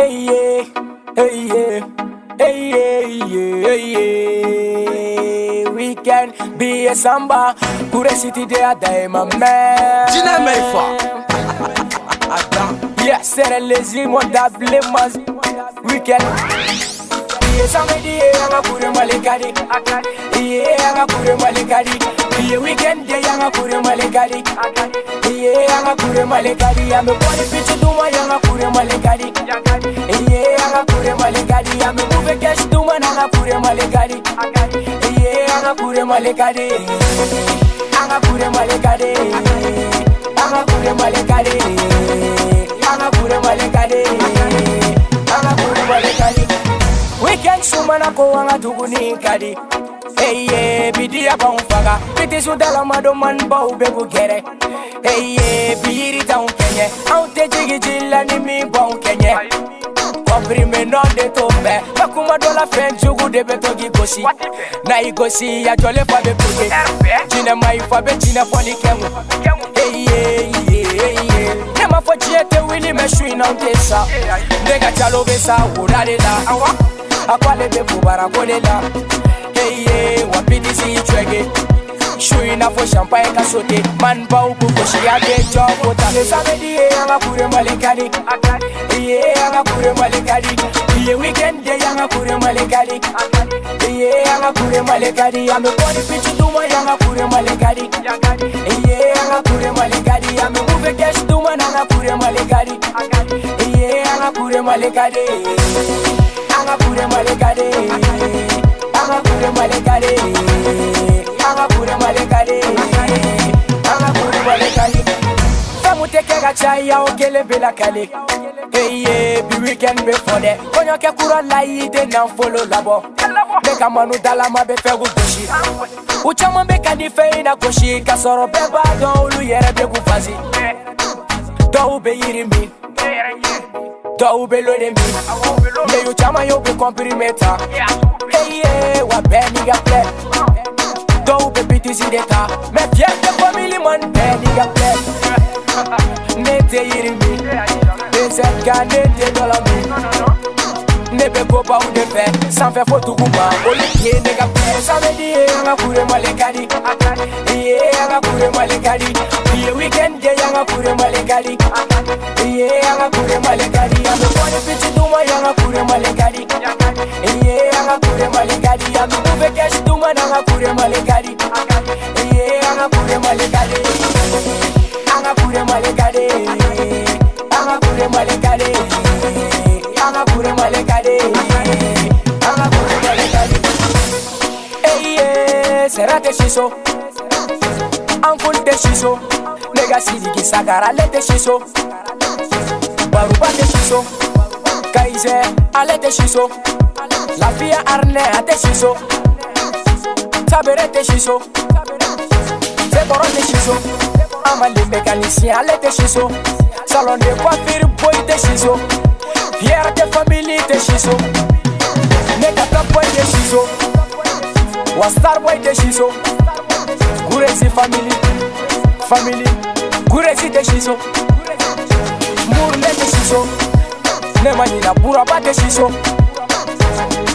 Hey yeah, hey yeah, hey yeah, hey yeah. We can be a samba, Kure City de Adae, my man. Gina Meifa. Yes, c'est les immondables, we can. Samedi anga kure malekadi, anga kure malekadi. Weekend day anga kure malekadi, anga kure malekadi. Ame body pitch duma anga kure malekadi, anga kure malekadi. Ame move cash duma anga kure malekadi, anga kure malekadi, anga kure malekadi, anga kure malekadi, anga kure malekadi, anga kure malekadi. Weekend sumana ko wanga tuguni kadi. Hey yeah, bidia ba unfaga. Biti sudala madoman ba ubegu gere. Hey yeah, biri ta unkenye. Aunte jigi jila ni mi ba unkenye. Komprime non de tombe. Bakuma dola fen jugu de betogi gosi. Na igosi ya jole fa be puge. Jina mai fa be jina foli kemu. Hey yeah, yeah. Nema fo chiete wili me shui na untesa. Nega chalo besa urare la. Akwale be bubara kolela. Hey yeah, wapiti si chwege. Shui na fo champagne ka sote. Man ba ubu ko shi ade jobo ta. Samedi anga kure malekadi. Anga kure malekadi. Weekend day anga kure malekadi. Anga kure malekadi. Ame body pitch duma anga kure malekadi. Anga kure malekadi. Ame move cash duma anga kure malekadi. Anga kure malekadi. Anga kure malekade, anga kure malekade, anga kure malekade, anga kure malekade. Famu teke gachai ya ogele bela kale. Hey yeah, bi weekend be fode. Konyo ke kura lai de na follow labo. Beka manu dala ma be fegu goshi. Uchama beka di fe na goshi. Kasoro be ba don ulu yere be ku fazi. Do be yiri mi. Do be lo de mi. Me you chama yo be comprimenta. Hey yeah, wa be nigga play. Do be BTC data. Me fier de family man be nigga play. Nete yiri mi. Benzen ka nete dola mi. Ne be go ba ou de fe. Sans faire photo kuma. Oli ye nigga play. Samedi anga kure malekadi. Anga kure malekadi. Weekend day anga kure malekadi. Anga kure malekadi. Ame body pitch duma anga kure malekadi. Anga kure malekadi. Ame move cash duma anga kure malekadi. Anga kure malekadi. Anga kure malekadi. Anga kure malekadi. Anga kure malekadi. Anga kure malekadi. Hey yeah, será te shiso. Uncle te shiso. Nega sidi ki sagara le te shiso. Baruba te shiso. Kaize ale te shiso. La fia arne a te shiso. Sabere te shiso. Zeboro te shiso. Amali mécanicien ale te shiso. Salon de coiffure boy te shiso. Fier de famille te shiso. Nega top boy te shiso. Wastar boy te shiso. Gurezi family, Gurezi te shiso. Murle te shiso. Nemanina buraba te shiso.